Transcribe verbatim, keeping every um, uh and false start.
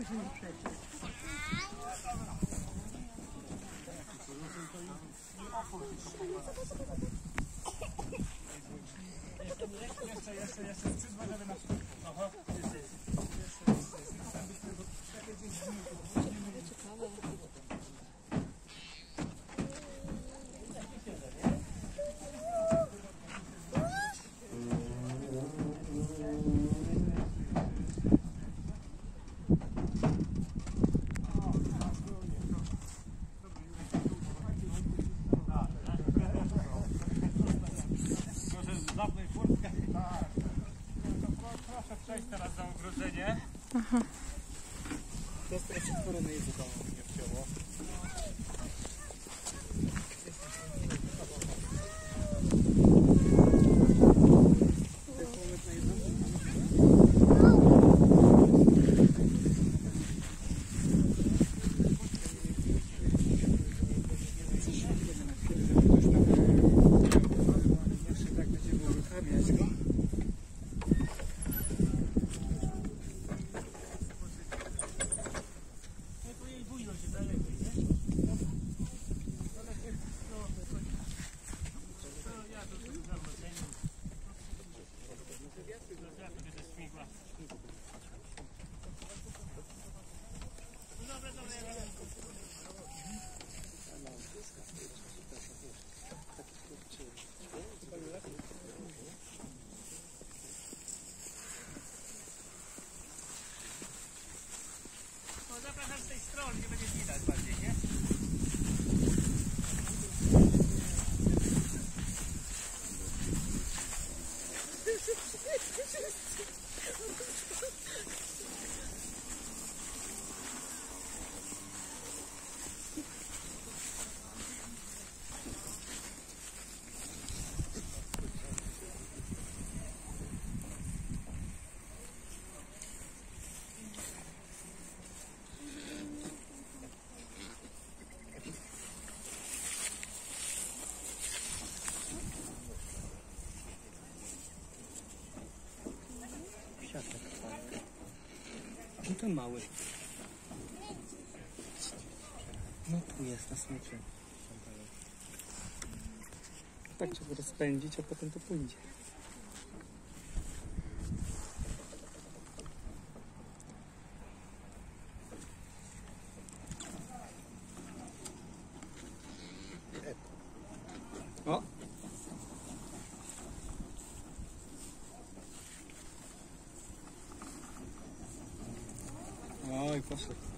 Jeszcze, jeszcze, jeszcze, przyzwolę na sztukę. Aha, jest, jest. Proszę przejść teraz za ogrodzenie. Aha. To jest teraz które na języka nie wcięło. Zapraszam z tej strony, nie będzie widać bardziej, nie? No ten mały. No tu jest na smyczy. Tak trzeba rozpędzić, a potem to pójdzie. O! Oj, poszedł.